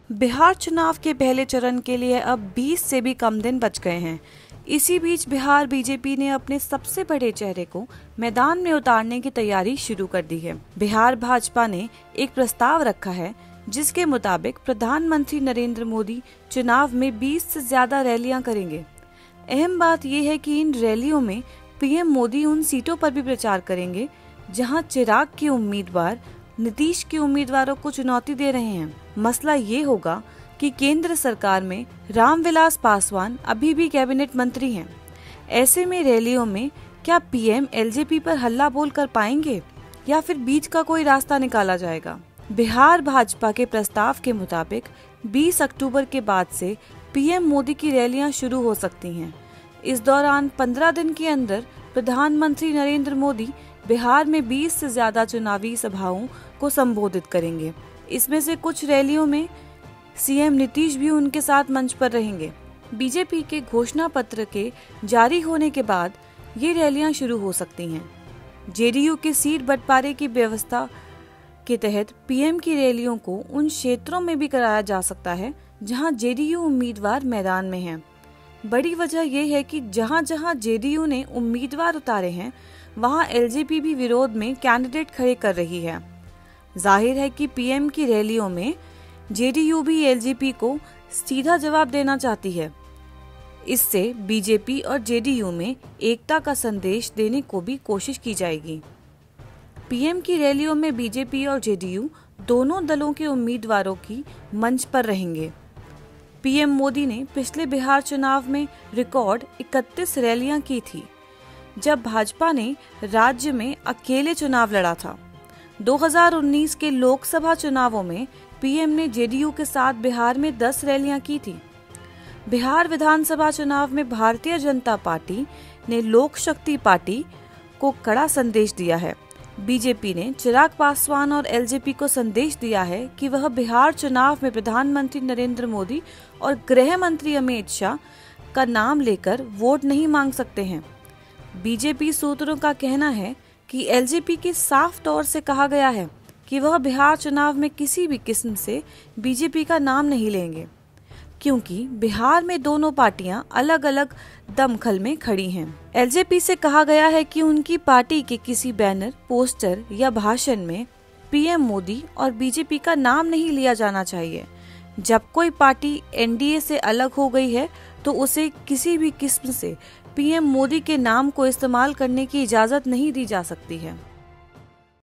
बिहार चुनाव के पहले चरण के लिए अब 20 से भी कम दिन बच गए हैं। इसी बीच बिहार बीजेपी ने अपने सबसे बड़े चेहरे को मैदान में उतारने की तैयारी शुरू कर दी है। बिहार भाजपा ने एक प्रस्ताव रखा है जिसके मुताबिक प्रधानमंत्री नरेंद्र मोदी चुनाव में 20 से ज्यादा रैलियां करेंगे। अहम बात यह है कि इन रैलियों में पीएम मोदी उन सीटों पर भी प्रचार करेंगे जहां चिराग के उम्मीदवार नीतीश के उम्मीदवारों को चुनौती दे रहे हैं। मसला ये होगा कि केंद्र सरकार में रामविलास पासवान अभी भी कैबिनेट मंत्री हैं। ऐसे में रैलियों में क्या पीएम एलजेपी पर हल्ला बोल कर पाएंगे या फिर बीच का कोई रास्ता निकाला जाएगा? बिहार भाजपा के प्रस्ताव के मुताबिक 20 अक्टूबर के बाद से पीएम मोदी की रैलियां शुरू हो सकती हैं। इस दौरान 15 दिन के अंदर प्रधानमंत्री नरेंद्र मोदी बिहार में 20 से ज्यादा चुनावी सभाओं को संबोधित करेंगे। इसमें से कुछ रैलियों में सीएम नीतीश भी उनके साथ मंच पर रहेंगे। बीजेपी के घोषणा पत्र के जारी होने के बाद ये रैलियां शुरू हो सकती हैं। जेडीयू के सीट बंटवारे की व्यवस्था के तहत पीएम की रैलियों को उन क्षेत्रों में भी कराया जा सकता है जहां जेडीयू उम्मीदवार मैदान में हैं। बड़ी वजह यह है कि जहां जहां जेडीयू ने उम्मीदवार उतारे हैं वहां एलजेपी भी विरोध में कैंडिडेट खड़े कर रही है। जाहिर है कि पीएम की रैलियों में जेडीयू भी एलजेपी को सीधा जवाब देना चाहती है। इससे बीजेपी और जेडीयू में एकता का संदेश देने को भी कोशिश की जाएगी। पीएम की रैलियों में बीजेपी और जेडीयू दोनों दलों के उम्मीदवारों की मंच पर रहेंगे। पीएम मोदी ने पिछले बिहार चुनाव में रिकॉर्ड 31 रैलियां की थी, जब भाजपा ने राज्य में अकेले चुनाव लड़ा था। 2019 के लोकसभा चुनावों में पीएम ने जेडीयू के साथ बिहार में 10 रैलियां की थी। बिहार विधानसभा चुनाव में भारतीय जनता पार्टी ने लोक शक्ति पार्टी को कड़ा संदेश दिया है। बीजेपी ने चिराग पासवान और एलजेपी को संदेश दिया है कि वह बिहार चुनाव में प्रधानमंत्री नरेंद्र मोदी और गृह मंत्री अमित शाह का नाम लेकर वोट नहीं मांग सकते हैं। बीजेपी सूत्रों का कहना है कि एलजेपी की साफ तौर से कहा गया है कि वह बिहार चुनाव में किसी भी किस्म से बीजेपी का नाम नहीं लेंगे, क्योंकि बिहार में दोनों पार्टियां अलग अलग दमखल में खड़ी हैं। एलजेपी से कहा गया है कि उनकी पार्टी के किसी बैनर, पोस्टर या भाषण में पीएम मोदी और बीजेपी का नाम नहीं लिया जाना चाहिए। जब कोई पार्टी एनडीए से अलग हो गई है तो उसे किसी भी किस्म से पीएम मोदी के नाम को इस्तेमाल करने की इजाजत नहीं दी जा सकती है।